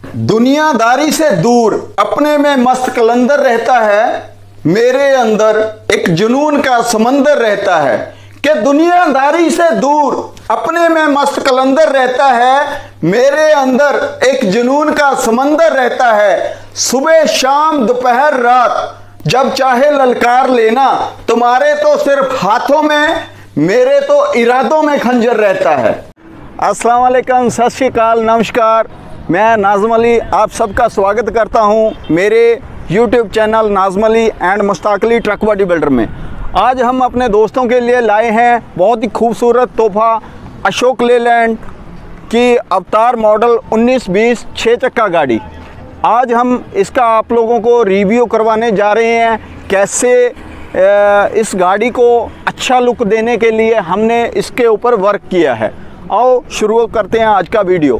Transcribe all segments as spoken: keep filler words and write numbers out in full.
दुनियादारी से दूर अपने में मस्त कलंदर रहता है, मेरे अंदर एक जुनून का समंदर रहता है। कि दुनियादारी से दूर अपने में मस्त कलंदर रहता है, मेरे अंदर एक जुनून का समंदर रहता है। सुबह शाम दोपहर रात जब चाहे ललकार लेना, तुम्हारे तो सिर्फ हाथों में, मेरे तो इरादों में खंजर रहता है। अस्सलाम वालेकुम, सत श्री अकाल, नमस्कार। मैं नाज़म अली आप सबका स्वागत करता हूं मेरे YouTube channel Nazam Ali and Mushtaq Ali truck body builder में। आज हम अपने दोस्तों के लिए लाए हैं बहुत ही खूबसूरत तोहफा, अशोक लेलैंड की अवतार मॉडल उन्नीस बीस छः चक्का गाड़ी। आज हम इसका आप लोगों को रिव्यू करवाने जा रहे हैं। कैसे इस गाड़ी को अच्छा लुक देने के लिए हमने इसके ऊपर वर्क किया है। आओ शुरू करते हैं आज का वीडियो।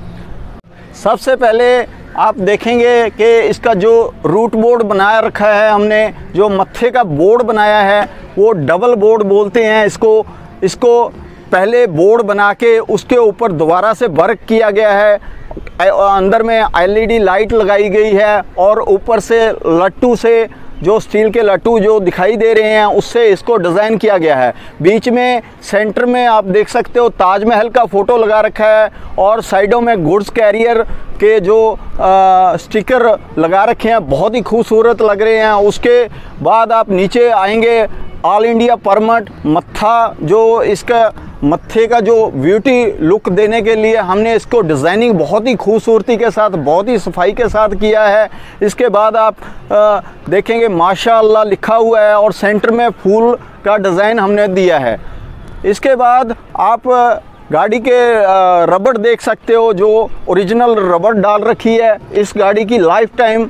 सबसे पहले आप देखेंगे कि इसका जो रूट बोर्ड बनाया रखा है हमने, जो मत्थे का बोर्ड बनाया है वो डबल बोर्ड बोलते हैं इसको। इसको पहले बोर्ड बना के उसके ऊपर दोबारा से वर्क किया गया है। अंदर में एलईडी लाइट लगाई गई है और ऊपर से लट्टू से, जो स्टील के लट्टू जो दिखाई दे रहे हैं, उससे इसको डिज़ाइन किया गया है। बीच में सेंटर में आप देख सकते हो ताजमहल का फ़ोटो लगा रखा है और साइडों में गुड्स कैरियर के जो आ, स्टिकर लगा रखे हैं, बहुत ही खूबसूरत लग रहे हैं। उसके बाद आप नीचे आएंगे, ऑल इंडिया परमिट मत्था, जो इसका मत्थे का जो ब्यूटी लुक देने के लिए हमने इसको डिज़ाइनिंग बहुत ही खूबसूरती के साथ, बहुत ही सफाई के साथ किया है। इसके बाद आप आ, देखेंगे माशाअल्लाह लिखा हुआ है और सेंटर में फूल का डिज़ाइन हमने दिया है। इसके बाद आप गाड़ी के रबड़ देख सकते हो, जो ओरिजिनल रबड़ डाल रखी है। इस गाड़ी की लाइफ टाइम,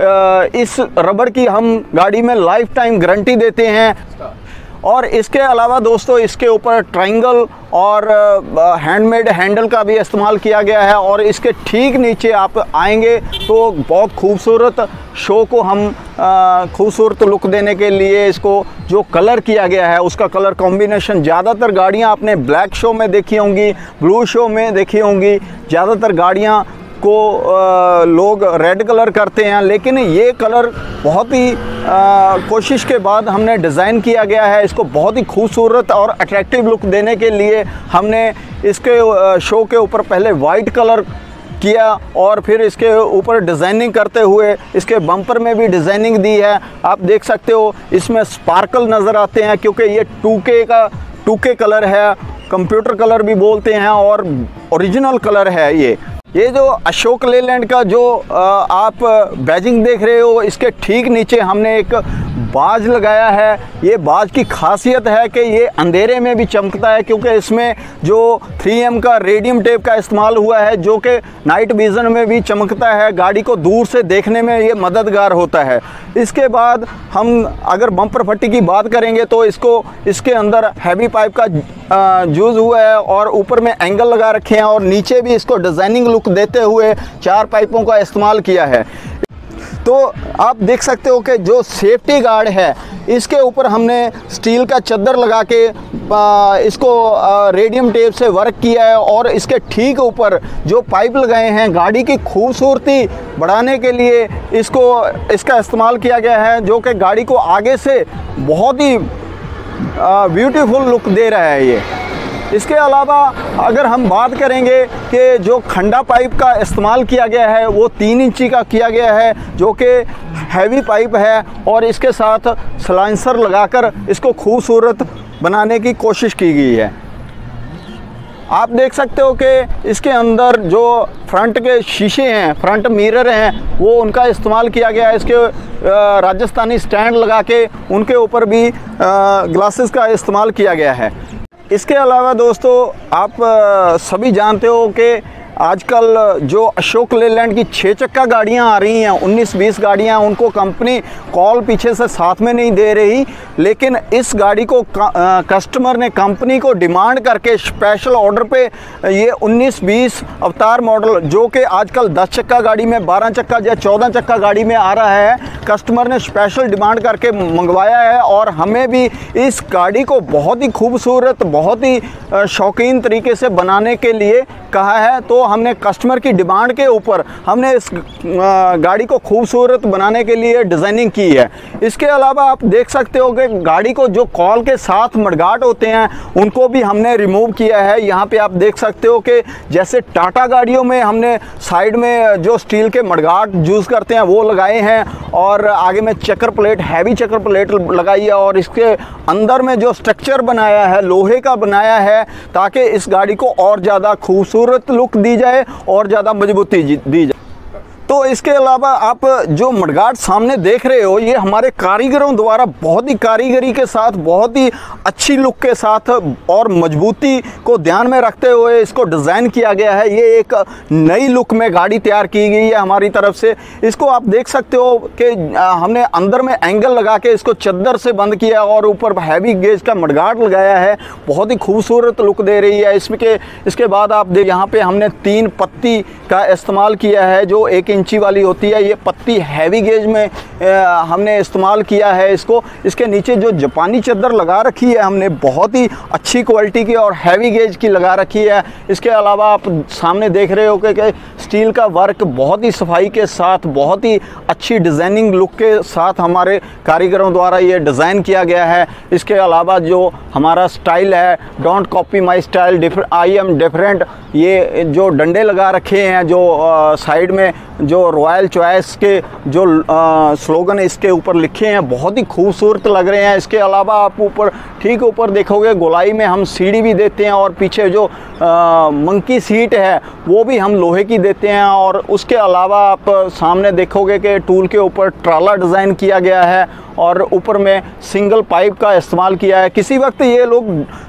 इस रबड़ की हम गाड़ी में लाइफ टाइम गारंटी देते हैं। और इसके अलावा दोस्तों इसके ऊपर ट्रायंगल और हैंडमेड हैंडल का भी इस्तेमाल किया गया है। और इसके ठीक नीचे आप आएंगे तो बहुत खूबसूरत शो को हम खूबसूरत लुक देने के लिए इसको जो कलर किया गया है, उसका कलर कॉम्बिनेशन, ज़्यादातर गाड़ियां आपने ब्लैक शो में देखी होंगी, ब्लू शो में देखी होंगी। ज़्यादातर गाड़ियां को आ, लोग रेड कलर करते हैं, लेकिन ये कलर बहुत ही आ, कोशिश के बाद हमने डिज़ाइन किया गया है। इसको बहुत ही खूबसूरत और अट्रैक्टिव लुक देने के लिए हमने इसके आ, शो के ऊपर पहले वाइट कलर किया और फिर इसके ऊपर डिज़ाइनिंग करते हुए इसके बम्पर में भी डिज़ाइनिंग दी है। आप देख सकते हो इसमें स्पार्कल नज़र आते हैं, क्योंकि ये टू के का टू के कलर है, कंप्यूटर कलर भी बोलते हैं और ओरिजिनल कलर है। ये ये जो अशोक लेलैंड का जो आप बैजिंग देख रहे हो, इसके ठीक नीचे हमने एक बाज लगाया है। ये बाज की खासियत है कि ये अंधेरे में भी चमकता है, क्योंकि इसमें जो थ्री एम का रेडियम टेप का इस्तेमाल हुआ है, जो कि नाइट विज़न में भी चमकता है। गाड़ी को दूर से देखने में ये मददगार होता है। इसके बाद हम अगर बम्पर पट्टी की बात करेंगे तो इसको इसके अंदर हैवी पाइप का यूज़ हुआ है और ऊपर में एंगल लगा रखे हैं और नीचे भी इसको डिज़ाइनिंग लुक देते हुए चार पाइपों का इस्तेमाल किया है। तो आप देख सकते हो कि जो सेफ्टी गार्ड है, इसके ऊपर हमने स्टील का चद्दर लगा के आ, इसको आ, रेडियम टेप से वर्क किया है और इसके ठीक ऊपर जो पाइप लगाए हैं, गाड़ी की खूबसूरती बढ़ाने के लिए इसको इसका इस्तेमाल किया गया है, जो कि गाड़ी को आगे से बहुत ही ब्यूटीफुल लुक दे रहा है ये। इसके अलावा अगर हम बात करेंगे कि जो खंडा पाइप का इस्तेमाल किया गया है वो तीन इंची का किया गया है, जो कि हैवी पाइप है और इसके साथ सलाइंसर लगाकर इसको खूबसूरत बनाने की कोशिश की गई है। आप देख सकते हो कि इसके अंदर जो फ्रंट के शीशे हैं, फ्रंट मिरर हैं, वो उनका इस्तेमाल किया गया है। इसके राजस्थानी स्टैंड लगा के उनके ऊपर भी ग्लासेस का इस्तेमाल किया गया है। इसके अलावा दोस्तों आप सभी जानते हो कि आजकल जो अशोक लेलैंड की छः चक्का गाड़ियां आ रही हैं, उन्नीस बीस गाड़ियां, उनको कंपनी कॉल पीछे से साथ में नहीं दे रही, लेकिन इस गाड़ी को कस्टमर ने कंपनी को डिमांड करके स्पेशल ऑर्डर पे ये उन्नीस बीस अवतार मॉडल, जो कि आजकल दस चक्का गाड़ी में, बारह चक्का या चौदह चक्का गाड़ी में आ रहा है, कस्टमर ने स्पेशल डिमांड करके मंगवाया है। और हमें भी इस गाड़ी को बहुत ही खूबसूरत, बहुत ही शौकीन तरीके से बनाने के लिए कहा है। तो तो हमने कस्टमर की डिमांड के ऊपर हमने इस गाड़ी को खूबसूरत बनाने के लिए डिज़ाइनिंग की है। इसके अलावा आप देख सकते हो कि गाड़ी को जो कॉल के साथ मडगार्ड होते हैं उनको भी हमने रिमूव किया है। यहाँ पे आप देख सकते हो कि जैसे टाटा गाड़ियों में हमने साइड में जो स्टील के मडगार्ड यूज़ करते हैं वो लगाए हैं, और आगे में चक्कर प्लेट, हैवी चक्कर प्लेट लगाई है, और इसके अंदर में जो स्ट्रक्चर बनाया है लोहे का बनाया है ताकि इस गाड़ी को और ज़्यादा खूबसूरत लुक दी जाए और ज़्यादा मजबूती दी जाए। तो इसके अलावा आप जो मडगार्ड सामने देख रहे हो ये हमारे कारीगरों द्वारा बहुत ही कारीगरी के साथ, बहुत ही अच्छी लुक के साथ और मजबूती को ध्यान में रखते हुए इसको डिज़ाइन किया गया है। ये एक नई लुक में गाड़ी तैयार की गई है हमारी तरफ से। इसको आप देख सकते हो कि हमने अंदर में एंगल लगा के इसको चद्दर से बंद किया और ऊपर हैवी गेज का मडगार्ड लगाया है, बहुत ही खूबसूरत लुक दे रही है इसमें के। इसके बाद आप देख यहाँ पे हमने तीन पत्ती का इस्तेमाल किया है जो एक इंची वाली होती है। ये पत्ती हैवी गेज में आ, हमने इस्तेमाल किया है इसको। इसके नीचे जो जापानी चद्दर लगा रखी है हमने बहुत ही अच्छी क्वालिटी की और हैवी गेज की लगा रखी है। इसके अलावा आप सामने देख रहे हो कि स्टील का वर्क बहुत ही सफाई के साथ, बहुत ही अच्छी डिज़ाइनिंग लुक के साथ हमारे कारीगरों द्वारा ये डिज़ाइन किया गया है। इसके अलावा जो हमारा स्टाइल है, don't copy my style, I am different, ये जो डंडे लगा रखे हैं जो आ, साइड में जो रॉयल चॉइस के जो स्लोगन इसके ऊपर लिखे हैं बहुत ही खूबसूरत लग रहे हैं। इसके अलावा आप ऊपर ठीक ऊपर देखोगे गोलाई में हम सीढ़ी भी देते हैं, और पीछे जो आ, मंकी सीट है वो भी हम लोहे की देते हैं। और उसके अलावा आप सामने देखोगे कि टूल के ऊपर ट्राला डिज़ाइन किया गया है और ऊपर में सिंगल पाइप का इस्तेमाल किया है। किसी वक्त ये लोग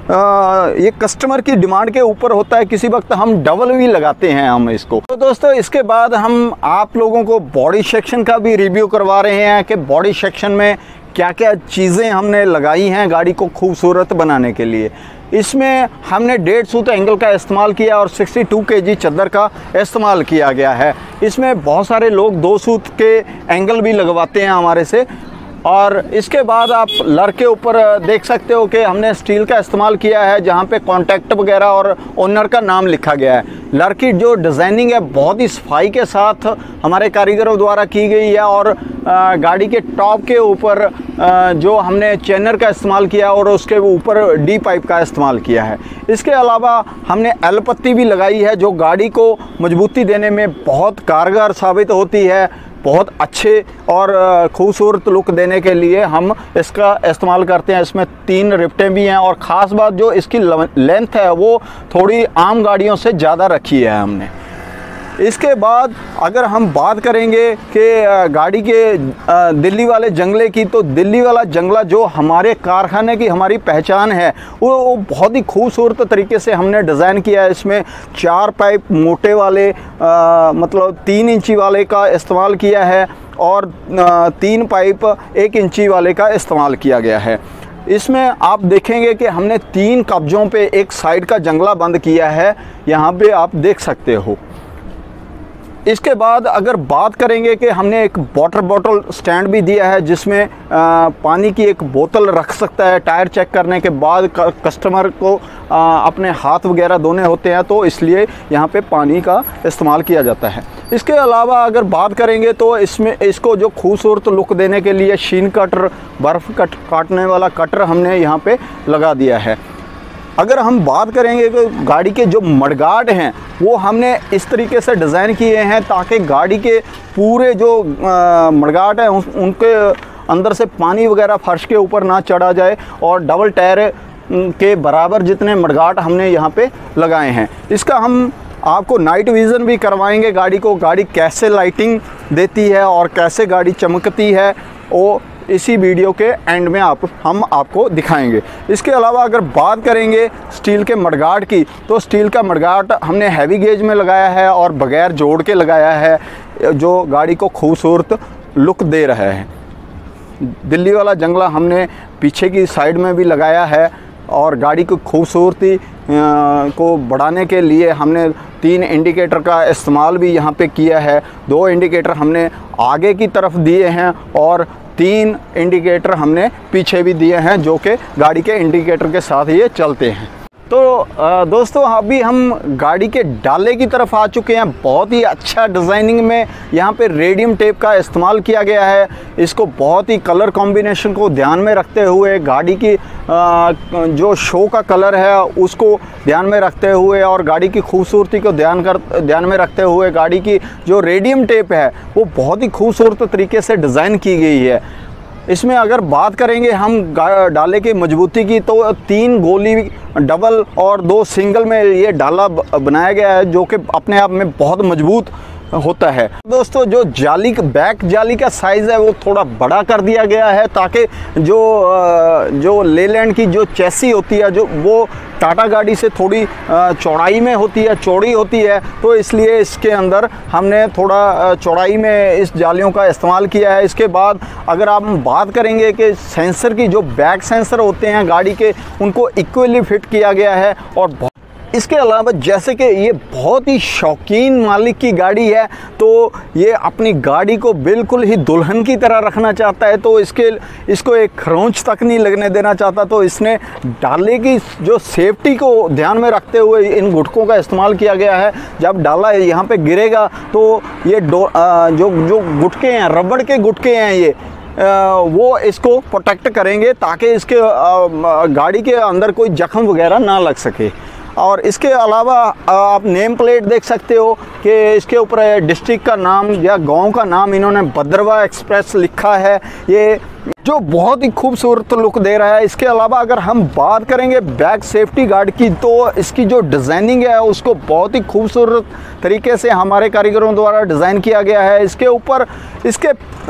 आ, ये कस्टमर की डिमांड के ऊपर होता है, किसी वक्त हम डबल भी लगाते हैं हम इसको। तो दोस्तों इसके बाद हम आप लोगों को बॉडी सेक्शन का भी रिव्यू करवा रहे हैं कि बॉडी सेक्शन में क्या क्या चीज़ें हमने लगाई हैं गाड़ी को खूबसूरत बनाने के लिए। इसमें हमने डेढ़ सूत एंगल का इस्तेमाल किया और बासठ केजी चद्दर का इस्तेमाल किया गया है। इसमें बहुत सारे लोग दो सूत के एंगल भी लगवाते हैं हमारे से। और इसके बाद आप लर के ऊपर देख सकते हो कि हमने स्टील का इस्तेमाल किया है जहाँ पे कॉन्टैक्ट वगैरह और ओनर का नाम लिखा गया है। लर की जो डिज़ाइनिंग है बहुत ही सफाई के साथ हमारे कारीगरों द्वारा की गई है। और गाड़ी के टॉप के ऊपर जो हमने चैनर का इस्तेमाल किया और उसके ऊपर डी पाइप का इस्तेमाल किया है। इसके अलावा हमने एल पत्ती भी लगाई है जो गाड़ी को मजबूती देने में बहुत कारगर साबित होती है। बहुत अच्छे और खूबसूरत लुक देने के लिए हम इसका इस्तेमाल करते हैं। इसमें तीन रिफ्टें भी हैं, और ख़ास बात जो इसकी लेंथ है वो थोड़ी आम गाड़ियों से ज़्यादा रखी है हमने। इसके बाद अगर हम बात करेंगे कि गाड़ी के दिल्ली वाले जंगले की, तो दिल्ली वाला जंगला जो हमारे कारखाने की हमारी पहचान है वो बहुत ही खूबसूरत तरीके से हमने डिज़ाइन किया है। इसमें चार पाइप मोटे वाले आ, मतलब तीन इंची वाले का इस्तेमाल किया है और आ, तीन पाइप एक इंची वाले का इस्तेमाल किया गया है। इसमें आप देखेंगे कि हमने तीन कब्जों पे एक साइड का जंगला बंद किया है, यहाँ पे आप देख सकते हो। इसके बाद अगर बात करेंगे कि हमने एक वाटर बॉटल स्टैंड भी दिया है जिसमें आ, पानी की एक बोतल रख सकता है। टायर चेक करने के बाद कस्टमर को आ, अपने हाथ वगैरह धोने होते हैं, तो इसलिए यहाँ पे पानी का इस्तेमाल किया जाता है। इसके अलावा अगर बात करेंगे तो इसमें इसको जो खूबसूरत लुक देने के लिए शीन कटर, बर्फ़ कट काटने वाला कटर हमने यहाँ पे लगा दिया है। अगर हम बात करेंगे कि गाड़ी के जो मडगार्ड हैं वो हमने इस तरीके से डिज़ाइन किए हैं ताकि गाड़ी के पूरे जो मडगार्ड हैं उनके अंदर से पानी वगैरह फर्श के ऊपर ना चढ़ा जाए, और डबल टायर के बराबर जितने मडगार्ड हमने यहाँ पे लगाए हैं। इसका हम आपको नाइट विज़न भी करवाएंगे गाड़ी को, गाड़ी कैसे लाइटिंग देती है और कैसे गाड़ी चमकती है वो इसी वीडियो के एंड में आप हम आपको दिखाएंगे। इसके अलावा अगर बात करेंगे स्टील के मडगार्ड की, तो स्टील का मडगार्ड हमने हैवी गेज में लगाया है और बगैर जोड़ के लगाया है, जो गाड़ी को खूबसूरत लुक दे रहा है। दिल्ली वाला जंगला हमने पीछे की साइड में भी लगाया है, और गाड़ी की खूबसूरती को बढ़ाने के लिए हमने तीन इंडिकेटर का इस्तेमाल भी यहाँ पे किया है। दो इंडिकेटर हमने आगे की तरफ दिए हैं और तीन इंडिकेटर हमने पीछे भी दिए हैं, जो कि गाड़ी के इंडिकेटर के साथ ये चलते हैं। तो दोस्तों अभी हम गाड़ी के डाले की तरफ आ चुके हैं। बहुत ही अच्छा डिज़ाइनिंग में यहाँ पे रेडियम टेप का इस्तेमाल किया गया है। इसको बहुत ही कलर कॉम्बिनेशन को ध्यान में रखते हुए, गाड़ी की जो शो का कलर है उसको ध्यान में रखते हुए और गाड़ी की खूबसूरती को ध्यान कर ध्यान में रखते हुए गाड़ी की जो रेडियम टेप है वो बहुत ही खूबसूरत तरीके से डिज़ाइन की गई है। इसमें अगर बात करेंगे हम डाले की मजबूती की तो तीन गोली डबल और दो सिंगल में ये डाला बनाया गया है, जो कि अपने आप में बहुत मजबूत होता है। दोस्तों जो जाली बैक जाली का साइज़ है वो थोड़ा बड़ा कर दिया गया है, ताकि जो जो लेलैंड की जो चैसी होती है जो वो टाटा गाड़ी से थोड़ी चौड़ाई में होती है, चौड़ी होती है, तो इसलिए इसके अंदर हमने थोड़ा चौड़ाई में इस जालियों का इस्तेमाल किया है। इसके बाद अगर आप बात करेंगे कि सेंसर की जो बैक सेंसर होते हैं गाड़ी के, उनको इक्वली फिट किया गया है। और इसके अलावा जैसे कि ये बहुत ही शौकीन मालिक की गाड़ी है, तो ये अपनी गाड़ी को बिल्कुल ही दुल्हन की तरह रखना चाहता है, तो इसके इसको एक खरोंच तक नहीं लगने देना चाहता, तो इसने डाले की जो सेफ्टी को ध्यान में रखते हुए इन गुटकों का इस्तेमाल किया गया है। जब डाला यहाँ पे गिरेगा तो ये डो जो जो गुटके हैं, रबड़ के गुटके हैं, ये वो इसको प्रोटेक्ट करेंगे ताकि इसके गाड़ी के अंदर कोई जख्म वगैरह ना लग सके। और इसके अलावा आप नेम प्लेट देख सकते हो कि इसके ऊपर डिस्ट्रिक्ट का नाम या गांव का नाम इन्होंने भद्रवा एक्सप्रेस लिखा है, ये जो बहुत ही खूबसूरत लुक दे रहा है। इसके अलावा अगर हम बात करेंगे बैक सेफ्टी गार्ड की, तो इसकी जो डिज़ाइनिंग है उसको बहुत ही खूबसूरत तरीके से हमारे कारीगरों द्वारा डिज़ाइन किया गया है। इसके ऊपर इसके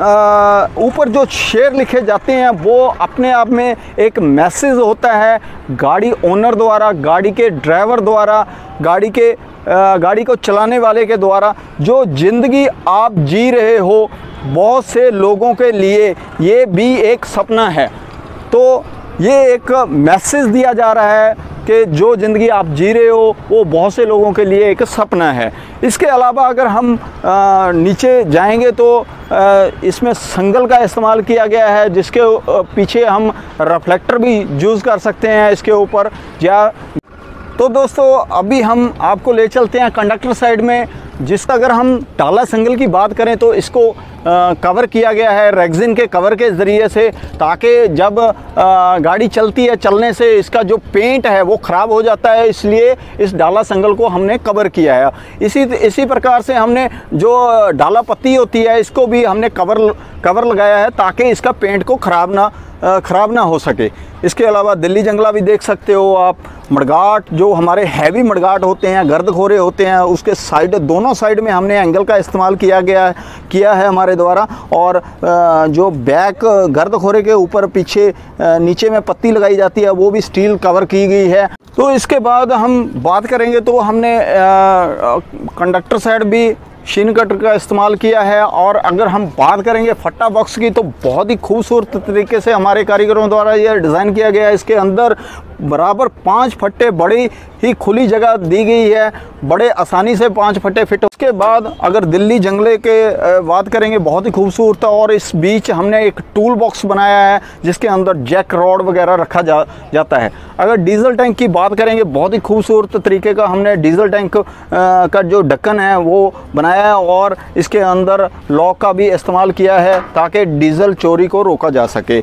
ऊपर जो शेर लिखे जाते हैं वो अपने आप में एक मैसेज होता है गाड़ी ओनर द्वारा, गाड़ी के ड्राइवर द्वारा, गाड़ी के आ, गाड़ी को चलाने वाले के द्वारा। जो ज़िंदगी आप जी रहे हो बहुत से लोगों के लिए ये भी एक सपना है, तो ये एक मैसेज दिया जा रहा है कि जो ज़िंदगी आप जी रहे हो वो बहुत से लोगों के लिए एक सपना है। इसके अलावा अगर हम आ, नीचे जाएंगे तो आ, इसमें संगल का इस्तेमाल किया गया है, जिसके पीछे हम रिफ्लेक्टर भी यूज़ कर सकते हैं इसके ऊपर। या तो दोस्तों अभी हम आपको ले चलते हैं कंडक्टर साइड में, जिसका अगर हम डाला संगल की बात करें तो इसको आ, कवर किया गया है रेक्सिन के कवर के ज़रिए से, ताकि जब आ, गाड़ी चलती है चलने से इसका जो पेंट है वो ख़राब हो जाता है, इसलिए इस डाला संगल को हमने कवर किया है। इसी इसी प्रकार से हमने जो डाला पत्ती होती है इसको भी हमने कवर कवर लगाया है, ताकि इसका पेंट को ख़राब ना ख़राब ना हो सके। इसके अलावा दिल्ली जंगला भी देख सकते हो आप। मडगाट जो हमारे हैवी मडगाट होते हैं, गर्द खोरे होते हैं, उसके साइड दोनों साइड में हमने एंगल का इस्तेमाल किया गया है किया है हमारे द्वारा। और जो बैक गर्द खोरे के ऊपर पीछे नीचे में पत्ती लगाई जाती है वो भी स्टील कवर की गई है। तो इसके बाद हम बात करेंगे तो हमने कंडक्टर साइड भी शीन कटर का इस्तेमाल किया है। और अगर हम बात करेंगे फट्टा बॉक्स की, तो बहुत ही खूबसूरत तरीके से हमारे कारीगरों द्वारा यह डिज़ाइन किया गया है। इसके अंदर बराबर पांच फट्टे बड़ी ही खुली जगह दी गई है, बड़े आसानी से पांच फट्टे फिट। उसके बाद अगर दिल्ली जंगले के बात करेंगे, बहुत ही खूबसूरत, और इस बीच हमने एक टूल बॉक्स बनाया है जिसके अंदर जैक रॉड वगैरह रखा जा जाता है। अगर डीजल टैंक की बात करेंगे, बहुत ही खूबसूरत तरीके का हमने डीजल टैंक का जो ढक्कन है वो बनाया है, और इसके अंदर लॉक का भी इस्तेमाल किया है ताकि डीजल चोरी को रोका जा सके।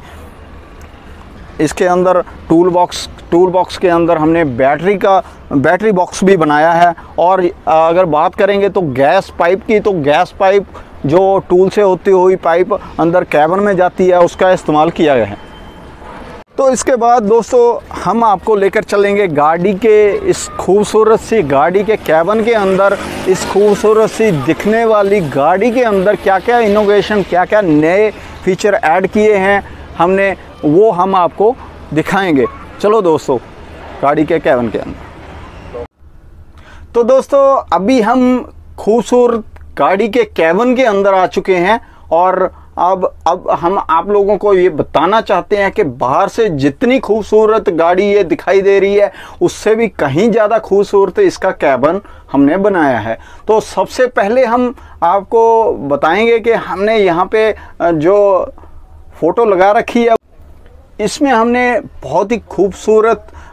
इसके अंदर टूल बॉक्स टूल बॉक्स के अंदर हमने बैटरी का बैटरी बॉक्स भी बनाया है। और अगर बात करेंगे तो गैस पाइप की, तो गैस पाइप जो टूल से होती हुई पाइप अंदर कैबिन में जाती है उसका इस्तेमाल किया गया है। तो इसके बाद दोस्तों हम आपको लेकर चलेंगे गाड़ी के इस खूबसूरत सी गाड़ी के कैबिन के अंदर। इस खूबसूरत सी दिखने वाली गाड़ी के अंदर क्या क्या इनोवेशन, क्या क्या नए फीचर ऐड किए हैं हमने, वो हम आपको दिखाएंगे। चलो दोस्तों गाड़ी के कैबिन के अंदर। तो दोस्तों अभी हम खूबसूरत गाड़ी के कैबिन के अंदर आ चुके हैं, और अब अब हम आप लोगों को ये बताना चाहते हैं कि बाहर से जितनी खूबसूरत गाड़ी ये दिखाई दे रही है उससे भी कहीं ज़्यादा खूबसूरत इसका कैबिन हमने बनाया है। तो सबसे पहले हम आपको बताएंगे कि हमने यहाँ पे जो फ़ोटो लगा रखी है इसमें हमने बहुत ही खूबसूरत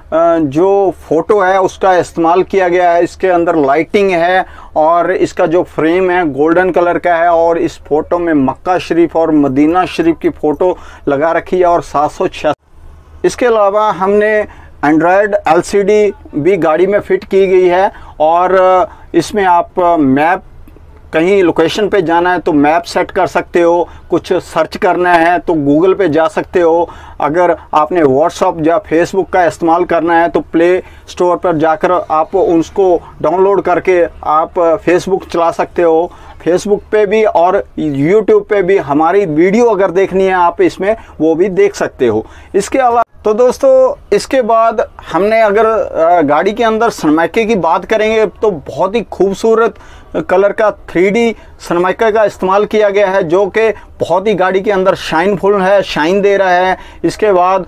जो फ़ोटो है उसका इस्तेमाल किया गया है। इसके अंदर लाइटिंग है और इसका जो फ्रेम है गोल्डन कलर का है और इस फ़ोटो में मक्का शरीफ और मदीना शरीफ की फ़ोटो लगा रखी है और सात सौ छियासठ। इसके अलावा हमने एंड्रॉयड एलसीडी भी गाड़ी में फ़िट की गई है और इसमें आप मैप, कहीं लोकेशन पे जाना है तो मैप सेट कर सकते हो, कुछ सर्च करना है तो गूगल पे जा सकते हो। अगर आपने व्हाट्सअप या फेसबुक का इस्तेमाल करना है तो प्ले स्टोर पर जाकर आप उसको डाउनलोड करके आप फेसबुक चला सकते हो। फेसबुक पे भी और यूट्यूब पे भी हमारी वीडियो अगर देखनी है आप इसमें वो भी देख सकते हो। इसके अलावा तो दोस्तों इसके बाद हमने अगर गाड़ी के अंदर सनमाइके की बात करेंगे तो बहुत ही खूबसूरत कलर का थ्री डी सनमाइका का इस्तेमाल किया गया है जो कि बहुत ही गाड़ी के अंदर शाइनफुल है, शाइन दे रहा है। इसके बाद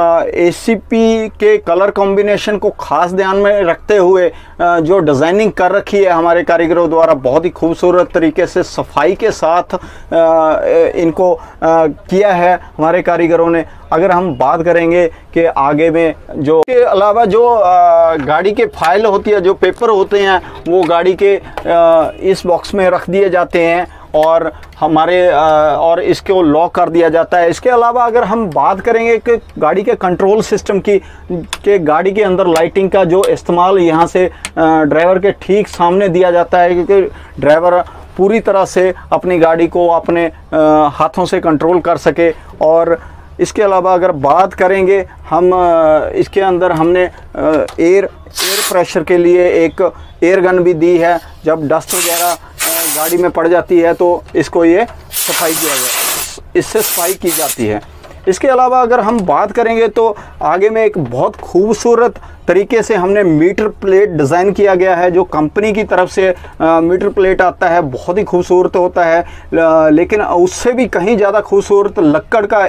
ए सी पी के कलर कॉम्बिनेशन को ख़ास ध्यान में रखते हुए आ, जो डिज़ाइनिंग कर रखी है हमारे कारीगरों द्वारा बहुत ही खूबसूरत तरीके से सफाई के साथ आ, इनको आ, किया है हमारे कारीगरों ने। अगर हम बात करेंगे कि आगे में जो के अलावा जो आ, गाड़ी के फाइल होती है, जो पेपर होते हैं वो गाड़ी के आ, इस बॉक्स में रख दिए जाते हैं और हमारे आ, और इसको लॉक कर दिया जाता है। इसके अलावा अगर हम बात करेंगे कि गाड़ी के कंट्रोल सिस्टम की, के गाड़ी के अंदर लाइटिंग का जो इस्तेमाल यहाँ से ड्राइवर के ठीक सामने दिया जाता है क्योंकि ड्राइवर पूरी तरह से अपनी गाड़ी को अपने आ, हाथों से कंट्रोल कर सके। और इसके अलावा अगर बात करेंगे हम इसके अंदर हमने एयर एयर प्रेशर के लिए एक एयर गन भी दी है। जब डस्ट वगैरह गाड़ी में पड़ जाती है तो इसको ये सफाई किया जाए, इससे सफाई की जाती है। इसके अलावा अगर हम बात करेंगे तो आगे में एक बहुत खूबसूरत तरीके से हमने मीटर प्लेट डिज़ाइन किया गया है जो कंपनी की तरफ से आ, मीटर प्लेट आता है, बहुत ही खूबसूरत होता है। लेकिन उससे भी कहीं ज़्यादा खूबसूरत लक्कड़ का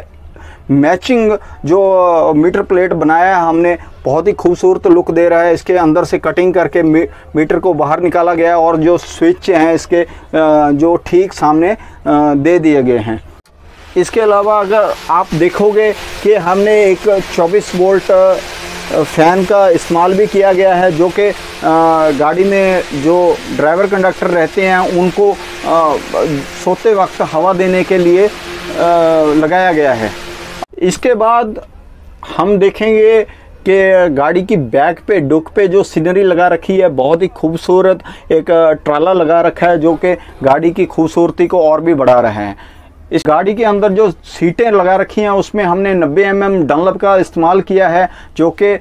मैचिंग जो मीटर प्लेट बनाया है हमने, बहुत ही खूबसूरत लुक दे रहा है। इसके अंदर से कटिंग करके मी, मीटर को बाहर निकाला गया और जो स्विच हैं इसके जो ठीक सामने दे दिए गए हैं। इसके अलावा अगर आप देखोगे कि हमने एक चौबीस वोल्ट फ़ैन का इस्तेमाल भी किया गया है जो कि गाड़ी में जो ड्राइवर कंडक्टर रहते हैं उनको आ, सोते वक्त हवा देने के लिए आ, लगाया गया है। इसके बाद हम देखेंगे कि गाड़ी की बैक पे, डुक पे जो सीनरी लगा रखी है बहुत ही खूबसूरत एक ट्राला लगा रखा है जो कि गाड़ी की खूबसूरती को और भी बढ़ा रहा है। इस गाड़ी के अंदर जो सीटें लगा रखी हैं उसमें हमने नब्बे एम एम डनलप का इस्तेमाल किया है जो कि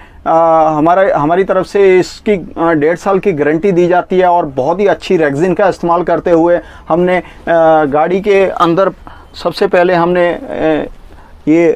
हमारा हमारी तरफ से इसकी डेढ़ साल की गारंटी दी जाती है और बहुत ही अच्छी रेक्सिन का इस्तेमाल करते हुए हमने आ, गाड़ी के अंदर सबसे पहले हमने आ, ये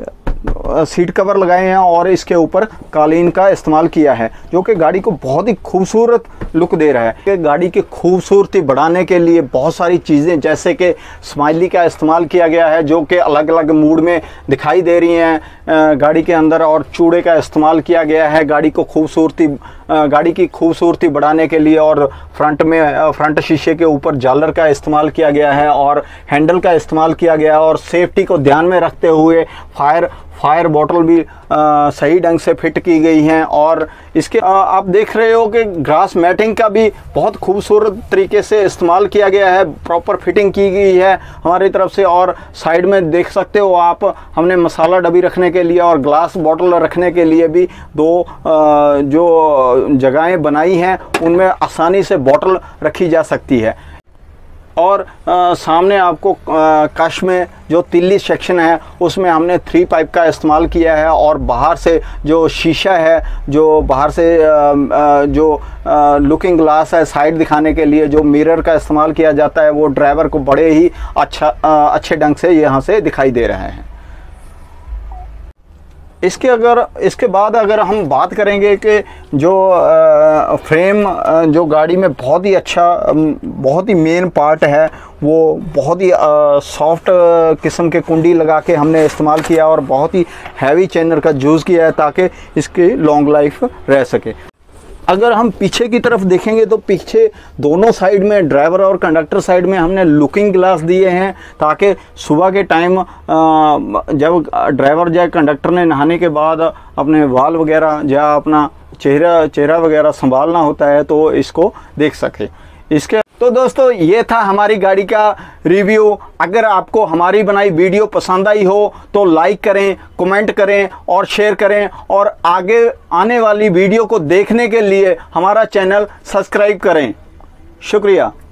सीट कवर लगाए हैं और इसके ऊपर कालीन का इस्तेमाल किया है जो कि गाड़ी को बहुत ही खूबसूरत लुक दे रहा है। कि गाड़ी की खूबसूरती बढ़ाने के लिए बहुत सारी चीज़ें जैसे कि स्माइली का इस्तेमाल किया गया है जो कि अलग अलग मूड में दिखाई दे रही हैं गाड़ी के अंदर, और चूड़े का इस्तेमाल किया गया है गाड़ी को खूबसूरती गाड़ी की खूबसूरती बढ़ाने के लिए। और फ्रंट में फ्रंट शीशे के ऊपर झालर का इस्तेमाल किया गया है और हैंडल का इस्तेमाल किया गया है और सेफ्टी को ध्यान में रखते हुए फायर फायर बॉटल भी आ, सही ढंग से फिट की गई हैं। और इसके आ, आप देख रहे हो कि ग्रास मैटिंग का भी बहुत खूबसूरत तरीके से इस्तेमाल किया गया है, प्रॉपर फिटिंग की गई है हमारी तरफ से। और साइड में देख सकते हो आप, हमने मसाला डब्बी रखने के लिए और ग्लास बॉटल रखने के लिए भी दो आ, जो जगहें बनाई हैं उनमें आसानी से बॉटल रखी जा सकती है। और आ, सामने आपको आ, कश में जो तिल्ली सेक्शन है उसमें हमने थ्री पाइप का इस्तेमाल किया है और बाहर से जो शीशा है, जो बाहर से आ, आ, जो आ, लुकिंग ग्लास है साइड दिखाने के लिए जो मिरर का इस्तेमाल किया जाता है वो ड्राइवर को बड़े ही अच्छा आ, अच्छे ढंग से यहाँ से दिखाई दे रहा है। इसके अगर इसके बाद अगर हम बात करेंगे कि जो आ, फ्रेम आ, जो गाड़ी में बहुत ही अच्छा, बहुत ही मेन पार्ट है वो बहुत ही सॉफ्ट किस्म के कुंडी लगा के हमने इस्तेमाल किया और बहुत ही हैवी चैनर का यूज़ किया है ताकि इसकी लॉन्ग लाइफ रह सके। अगर हम पीछे की तरफ देखेंगे तो पीछे दोनों साइड में, ड्राइवर और कंडक्टर साइड में, हमने लुकिंग ग्लास दिए हैं ताकि सुबह के टाइम जब ड्राइवर या कंडक्टर ने नहाने के बाद अपने बाल वगैरह या अपना चेहरा चेहरा वगैरह संभालना होता है तो इसको देख सके। इसके तो दोस्तों ये था हमारी गाड़ी का रिव्यू। अगर आपको हमारी बनाई वीडियो पसंद आई हो तो लाइक करें, कमेंट करें और शेयर करें, और आगे आने वाली वीडियो को देखने के लिए हमारा चैनल सब्सक्राइब करें। शुक्रिया।